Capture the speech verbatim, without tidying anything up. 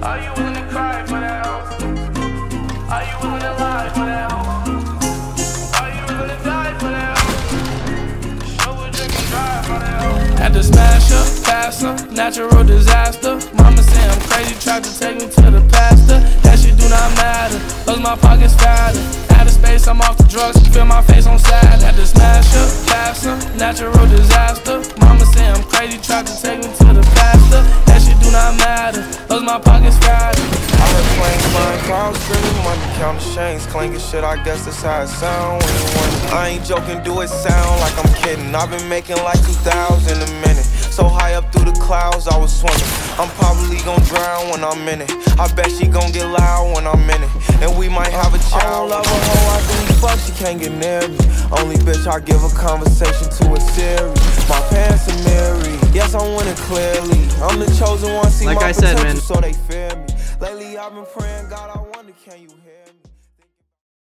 Are you willing to cry for that hoe? Are you willing to lie for that hoe? Are you willing to die for that hoe? Show a drink and drive for that hoe. Had to smash her, pass her, natural disaster. Mama say I'm crazy, tried to take me to the pastor. That shit do not matter, cause my pocket's fatter. Out of space, I'm off the drugs, feel my face on sad. Had to smash her, pass her, natural disaster. Mama say I'm crazy, tried to take me to the pastor. That shit do not matter, cause my pocket's fatter. I heard planes flying, clouds screaming, money counting chains, clanking shit, I guess that's how it sound when you win. I ain't joking, do it sound like I'm kidding. I've been making like two thousand a minute, so high up through the clouds I was swimming. I'm probably gon' drown when I'm in it. I bet she gon' get loud when I'm in it, and we might have a child. I don't love a hoe, I think fuck, she can't get near me. Only bitch I give a conversation to a series. My pants are mirrored, yes I'm winning clearly. I'm the chosen one, see like my I said, potential, man. so they fear me. Lately I've been praying, God, I wonder, can you hear me?